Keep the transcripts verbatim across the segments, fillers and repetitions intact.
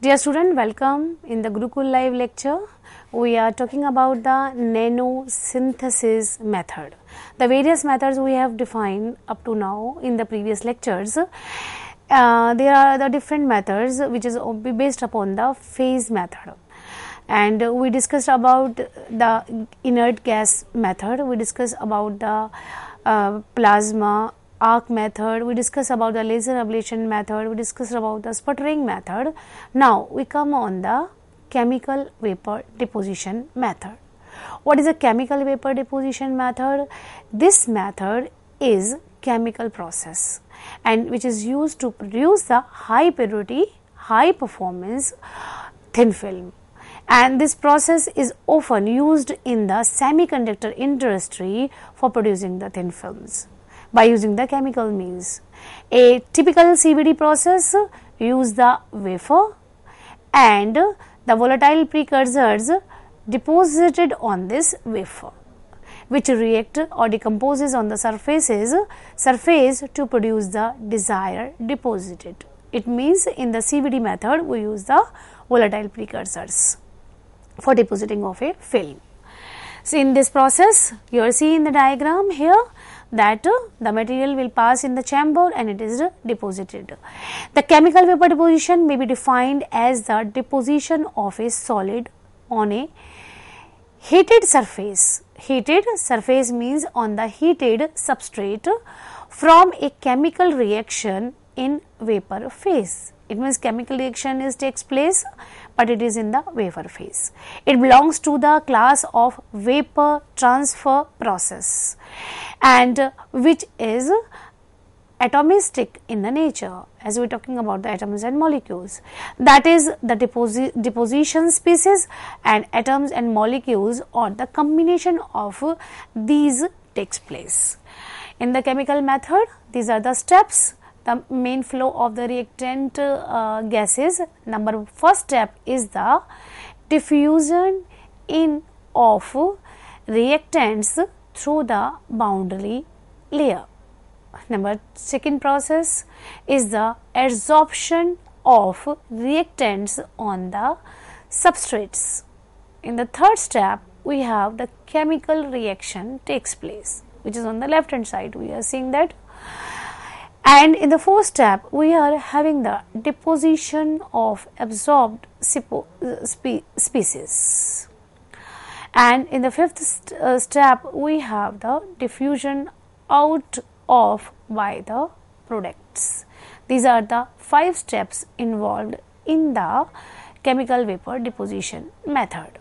Dear student, welcome in the Gurukul live lecture. We are talking about the nanosynthesis method. The various methods we have defined up to now in the previous lectures. Uh, there are the different methods which is based upon the phase method. And we discussed about the inert gas method, we discussed about the uh, plasma arc method, we discussed about the laser ablation method, we discussed about the sputtering method. Now we come on the chemical vapor deposition method. What is a chemical vapor deposition method? This method is chemical process and which is used to produce the high purity, high performance thin film. And this process is often used in the semiconductor industry for producing the thin films by using the chemical means. A typical C V D process use the wafer and the volatile precursors deposited on this wafer, which react or decomposes on the surfaces surface to produce the desired deposited. It means in the C V D method we use the volatile precursors for depositing of a film. So in this process you are seeing in the diagram here that uh, the material will pass in the chamber and it is uh, deposited. The chemical vapor deposition may be defined as the deposition of a solid on a heated surface. Heated surface means on the heated substrate from a chemical reaction in vapor phase. It means chemical reaction is takes place, but it is in the vapor phase. It belongs to the class of vapor transfer process and uh, which is atomistic in the nature, as we are talking about the atoms and molecules. That is the deposi deposition species, and atoms and molecules or the combination of uh, these takes place. In the chemical method, these are the steps. The main flow of the reactant uh, gases. Number first step is the diffusion in of reactants through the boundary layer. Number second process is the adsorption of reactants on the substrates. In the third step, we have the chemical reaction takes place, which is on the left hand side. We are seeing that. And in the fourth step, we are having the deposition of absorbed spe species. And in the fifth st uh, step, we have the diffusion out of by the products. These are the five steps involved in the chemical vapor deposition method.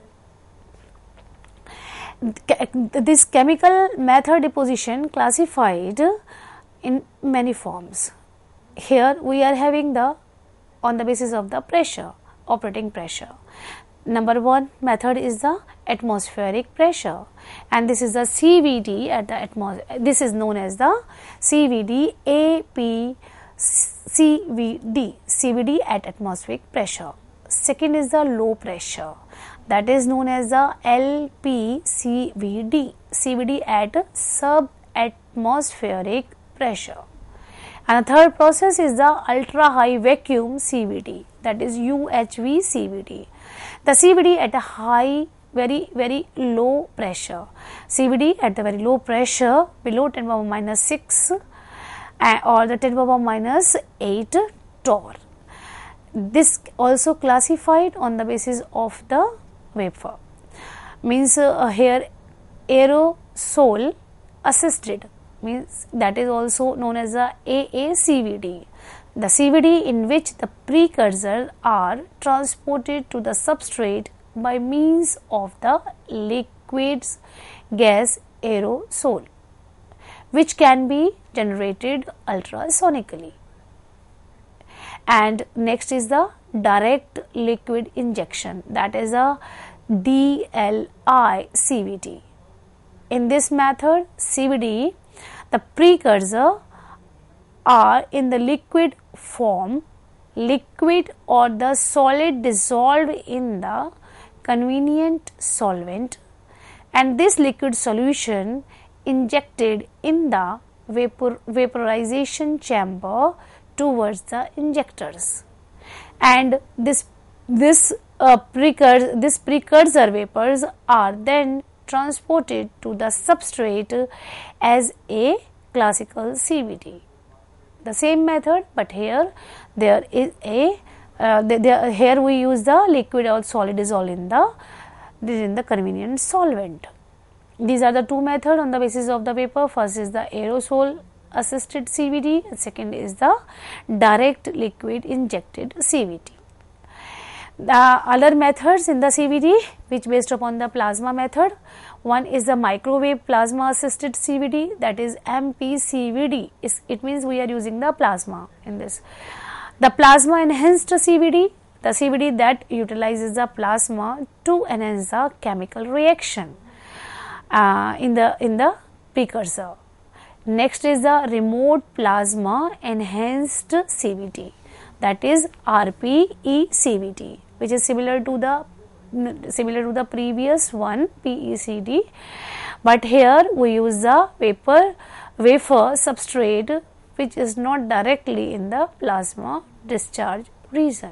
This chemical method deposition classified in many forms. Here we are having the on the basis of the pressure, operating pressure. Number one method is the atmospheric pressure, and this is the C V D at the atmosphere. This is known as the C V D A P C V D, C V D at atmospheric pressure. Second is the low pressure, that is known as the L P C V D, C V D at subatmospheric pressure. And the third process is the ultra high vacuum C V D, that is U H V C V D. The C V D at a high, very very low pressure, C V D at the very low pressure below ten power minus six uh, or the ten power minus eight torr. This also classified on the basis of the vapor, means uh, here aerosol assisted, means that is also known as the A A C V D, the C V D in which the precursors are transported to the substrate by means of the liquids gas aerosol, which can be generated ultrasonically. And next is the direct liquid injection, that is a D L I C V D. In this method, C V D, the precursor are in the liquid form, liquid or the solid dissolved in the convenient solvent, and this liquid solution injected in the vapor vaporization chamber towards the injectors, and this this uh, precursor, this precursor vapors are then transported to the substrate as a classical C V T. The same method, but here there is a uh, the, the, here we use the liquid or solid dissolved in the this in the convenient solvent. These are the two methods on the basis of the vapor. First is the aerosol assisted C V T, and second is the direct liquid injected C V T. The other methods in the C V T which based upon the plasma method, one is the microwave plasma assisted C V T, that is M P C V D. It means we are using the plasma in this. The plasma enhanced C V T, the C V T that utilizes the plasma to enhance the chemical reaction uh, in the in the precursor. Next is the remote plasma enhanced C V T, that is R P E C V T, which is similar to the similar to the previous one P E C D, but here we use the vapor wafer substrate which is not directly in the plasma discharge region.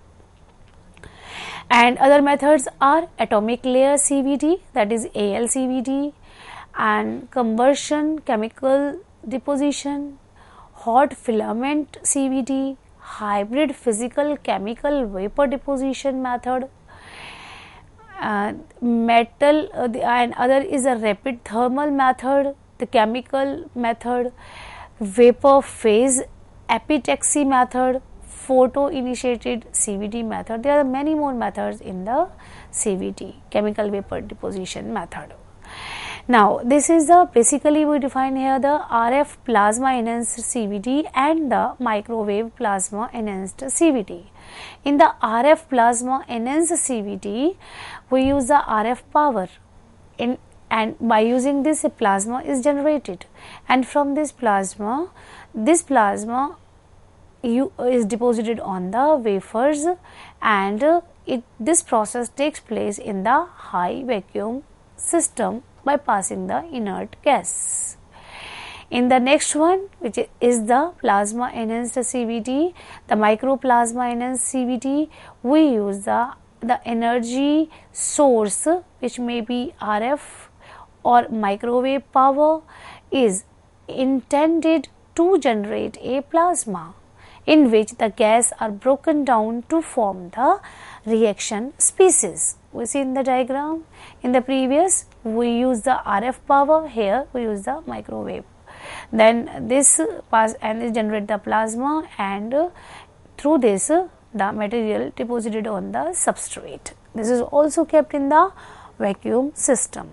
And other methods are atomic layer C V T, that is A L C V T, and conversion chemical deposition, hot filament C V T, hybrid physical chemical vapor deposition method, uh, metal uh, the, and other is a rapid thermal method, the chemical method, vapor phase epitaxy method, photo initiated C V T method. There are many more methods in the C V T, chemical vapor deposition method. Now, this is the basically we define here the R F plasma enhanced C V T and the microwave plasma enhanced C V T. In the R F plasma enhanced C V T, we use the R F power in, and by using this a plasma is generated, and from this plasma, this plasma you, is deposited on the wafers, and uh, it this process takes place in the high vacuum system by passing the inert gas. In the next one, which is the plasma enhanced C V T, the microplasma enhanced C V T, we use the, the energy source which may be R F or microwave power is intended to generate a plasma in which the gas are broken down to form the reaction species. We see in the diagram, in the previous we use the R F power, here we use the microwave. Then this pass and this generate the plasma, and uh, through this uh, the material deposited on the substrate. This is also kept in the vacuum system.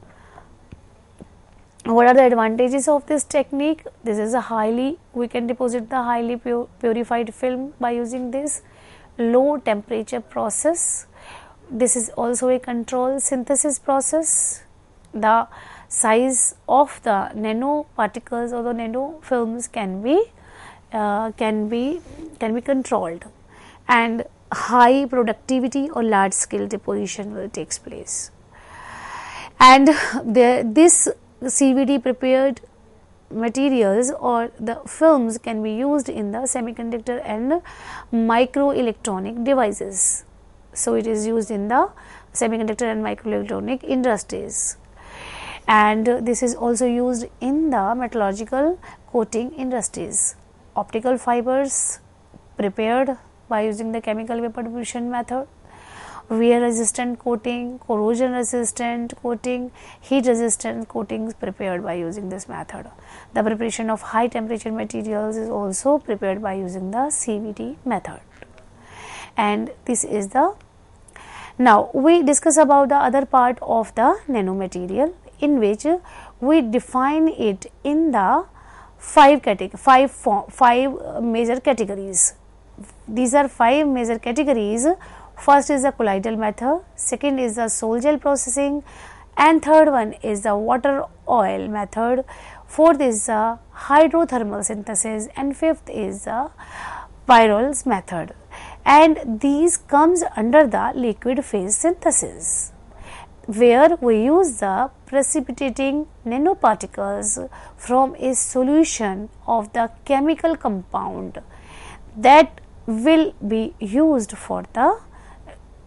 What are the advantages of this technique? This is a highly, we can deposit the highly pure, purified film by using this low temperature process. This is also a controlled synthesis process. The size of the nanoparticles or the nanofilms can be uh, can be can be controlled, and high productivity or large scale deposition will takes place. And the, this C V T prepared materials or the films can be used in the semiconductor and microelectronic devices. So, it is used in the semiconductor and microelectronic industries, and this is also used in the metallurgical coating industries. Optical fibers prepared by using the chemical vapor deposition method, wear resistant coating, corrosion resistant coating, heat resistant coatings prepared by using this method. The preparation of high temperature materials is also prepared by using the C V T method. And this is the, now we discuss about the other part of the nanomaterial, in which we define it in the five category, five form, five major categories. These are five major categories. First is the colloidal method, second is the sol gel processing, and third one is the water oil method, fourth is the hydrothermal synthesis, and fifth is the Pyrols method. And these comes under the liquid phase synthesis, where we use the precipitating nanoparticles from a solution of the chemical compound that will be used for the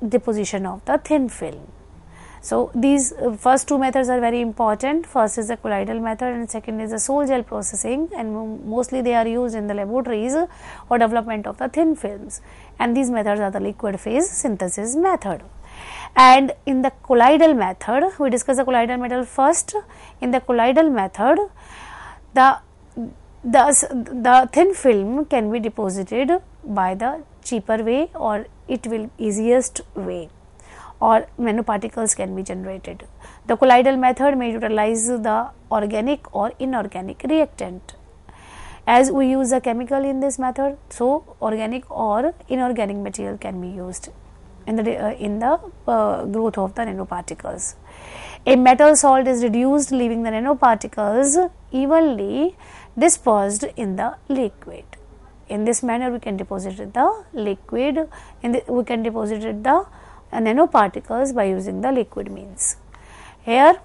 deposition of the thin film. So these uh, first two methods are very important. First is the colloidal method and second is the sol gel processing, and mostly they are used in the laboratories for development of the thin films, and these methods are the liquid phase synthesis method. And in the colloidal method, we discuss the colloidal method first. In the colloidal method, the the, the thin film can be deposited by the cheaper way, or it will easiest way, or nanoparticles can be generated. The colloidal method may utilize the organic or inorganic reactant. As we use a chemical in this method, so organic or inorganic material can be used in the uh, in the uh, growth of the nanoparticles. A metal salt is reduced, leaving the nanoparticles evenly dispersed in the liquid. In this manner, we can deposit the liquid. In the, we can deposit the uh, nanoparticles by using the liquid means. Here,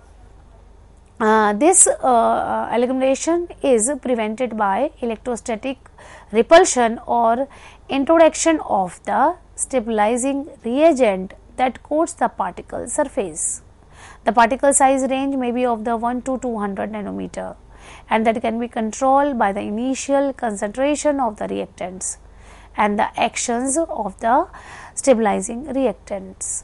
uh, this uh, agglomeration is prevented by electrostatic repulsion or introduction of the stabilizing reagent that coats the particle surface. The particle size range may be of the one to two hundred nanometer, and that can be controlled by the initial concentration of the reactants and the actions of the stabilizing reactants.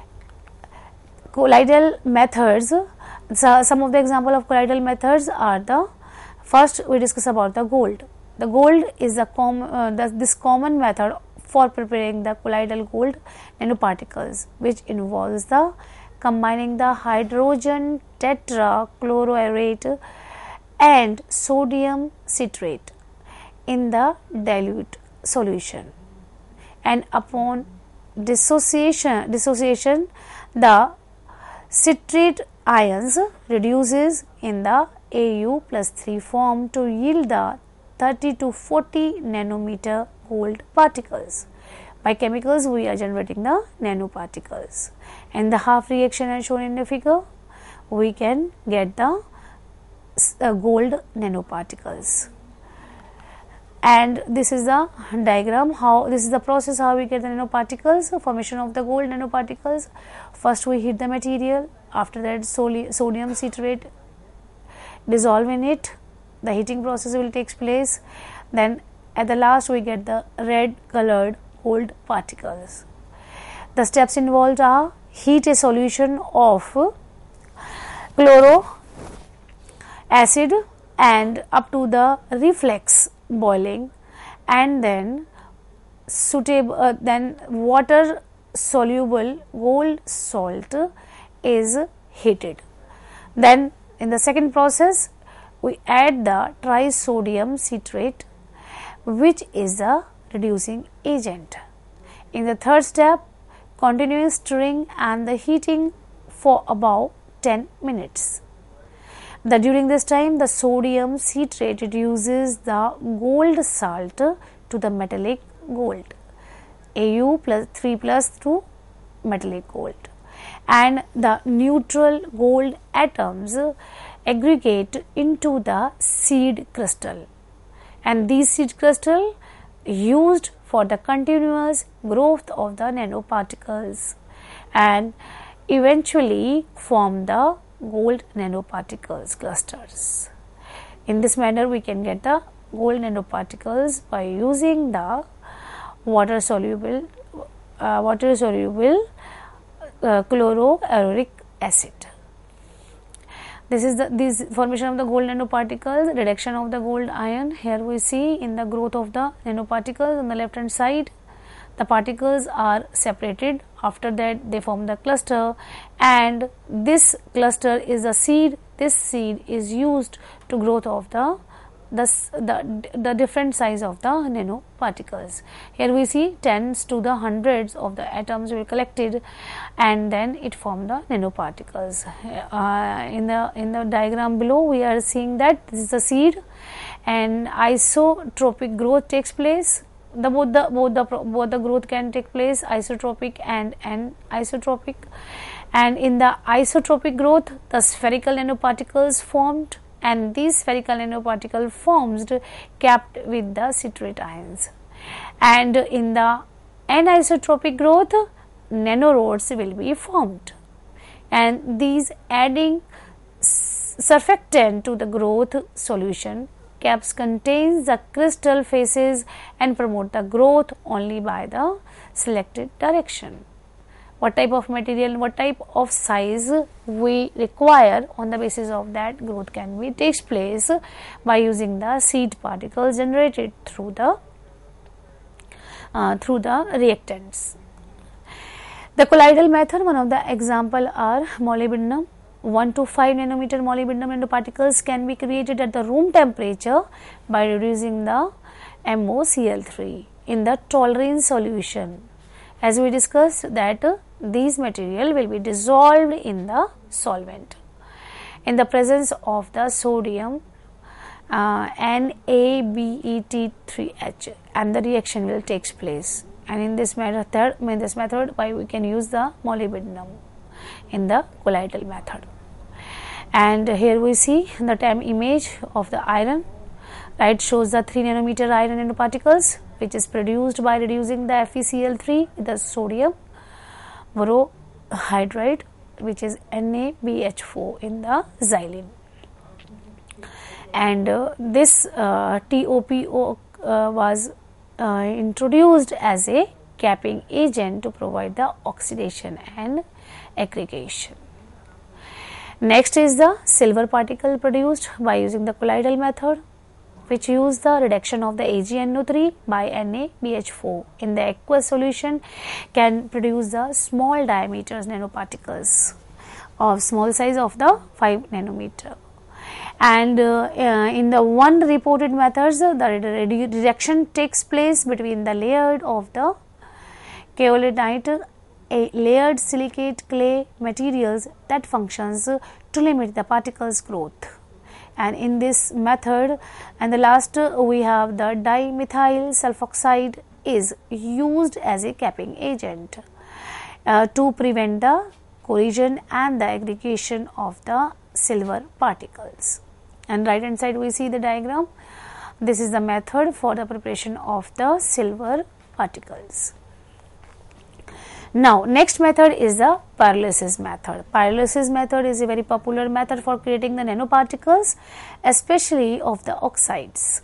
Colloidal methods, so some of the example of colloidal methods are the first we discuss about the gold. The gold is a com, uh, the, this common method for preparing the colloidal gold nanoparticles, which involves the combining the hydrogen tetrachloroaurate and sodium citrate in the dilute solution, and upon dissociation dissociation the citrate ions reduces in the A U plus three form to yield the thirty to forty nanometer gold particles. By chemicals, we are generating the nanoparticles, and the half reaction as shown in the figure, we can get the uh, gold nanoparticles. And this is the diagram, how this is the process how we get the nanoparticles, formation of the gold nanoparticles. First we heat the material, after that sodium citrate dissolve in it, the heating process will take place, then at the last we get the red colored gold particles. The steps involved are heat a solution of chloro acid and up to the reflex boiling, and then suitable uh, then water soluble gold salt is heated. Then in the second process we add the trisodium citrate, which is the reducing agent. In the third step, continuous stirring and the heating for about ten minutes. The, during this time, the sodium citrate reduces the gold salt to the metallic gold, A U plus three plus to metallic gold, and the neutral gold atoms aggregate into the seed crystal, and these seed crystal used for the continuous growth of the nanoparticles and eventually form the gold nanoparticles clusters. In this manner, we can get the gold nanoparticles by using the water soluble uh, water soluble uh, chloroauric acid. This is the this formation of the gold nanoparticles, reduction of the gold ion. Here we see in the growth of the nanoparticles on the left hand side, the particles are separated. After that, they form the cluster, and this cluster is a seed. This seed is used to growth of the the, the, the different size of the nanoparticles. Here we see tens to the hundreds of the atoms were collected, and then it formed the nanoparticles. Uh, in the in the diagram below, we are seeing that this is the seed, and isotropic growth takes place. The both the both the both the growth can take place, isotropic and anisotropic, and in the isotropic growth, the spherical nanoparticles formed, and these spherical nanoparticle formed capped with the citrate ions. And in the anisotropic growth, nanorods will be formed, and these adding surfactant to the growth solution. Caps contains the crystal faces and promote the growth only by the selected direction. What type of material, what type of size we require, on the basis of that growth can be takes place by using the seed particles generated through the uh, through the reactants. The colloidal method, one of the example are molybdenum. one to five nanometer molybdenum nanoparticles can be created at the room temperature by reducing the M o C l three in the toluene solution. As we discussed that uh, these material will be dissolved in the solvent. In the presence of the sodium uh, N A B E T three H, and the reaction will takes place. And in this method, in this method, why we can use the molybdenum in the colloidal method. And here we see the time image of the iron. Right, shows the three nanometer iron nanoparticles, which is produced by reducing the F e C l three with the sodium borohydride, which is N A B H four in the xylene. And uh, this uh, T O P O uh, was uh, introduced as a capping agent to provide the oxidation and aggregation. Next is the silver particle produced by using the colloidal method, which use the reduction of the A g N O three by N A B H four in the aqueous solution, can produce the small diameters nanoparticles of small size of the five nanometer. And uh, uh, in the one reported methods, the reduction takes place between the layered of the kaolinite, a layered silicate clay materials that functions to limit the particles growth. And in this method, and the last uh, we have the dimethyl sulfoxide is used as a capping agent uh, to prevent the collision and the aggregation of the silver particles. And right hand side we see the diagram. This is the method for the preparation of the silver particles. Now, next method is the pyrolysis method. Pyrolysis method is a very popular method for creating the nanoparticles, especially of the oxides.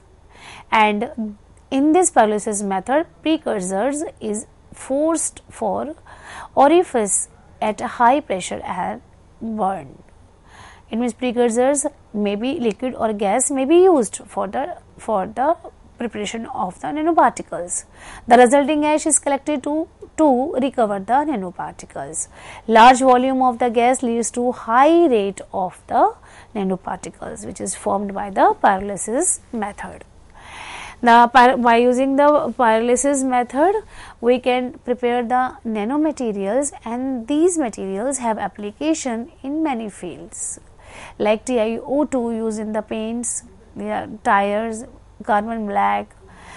And in this pyrolysis method, precursors is forced for orifice at a high pressure and burned. It means precursors may be liquid or gas may be used for the for the preparation of the nanoparticles. The resulting ash is collected to to recover the nanoparticles. Large volume of the gas leads to high rate of the nanoparticles, which is formed by the pyrolysis method. The, by using the pyrolysis method, we can prepare the nanomaterials, and these materials have application in many fields, like T i O two used in the paints, the tires, carbon black,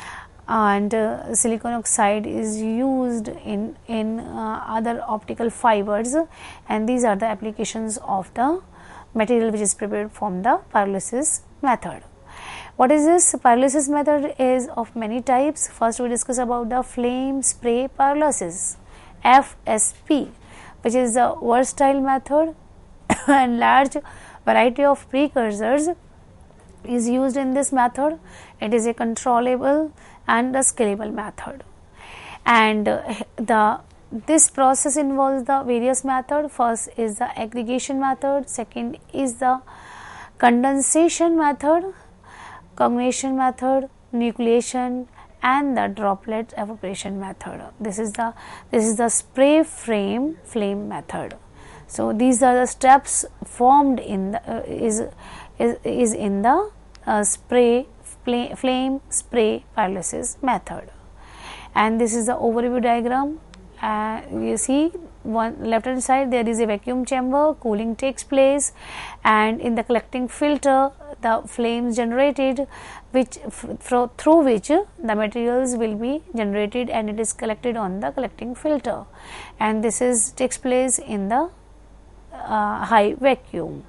and uh, silicon oxide is used in in uh, other optical fibers, and these are the applications of the material which is prepared from the pyrolysis method. What is this? Pyrolysis method is of many types. First we discuss about the flame spray pyrolysis, F S P, which is the versatile method and large variety of precursors is used in this method. It is a controllable and a scalable method, and uh, the this process involves the various method. First is the aggregation method, second is the condensation method, coagulation method, nucleation, and the droplet evaporation method. This is the this is the spray frame flame method. So these are the steps formed in the uh, is, is is in the uh, spray flame, flame spray pyrolysis method. And this is the overview diagram. Uh, you see, one left hand side there is a vacuum chamber, cooling takes place, and in the collecting filter the flames generated, which through which the materials will be generated, and it is collected on the collecting filter, and this is takes place in the uh, high vacuum.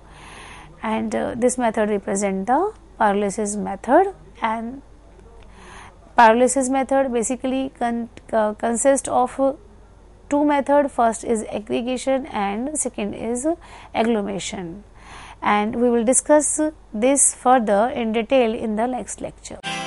And uh, this method represent the pyrolysis method. And pyrolysis method basically con uh, consists of two methods. First is aggregation and second is agglomeration, and we will discuss this further in detail in the next lecture.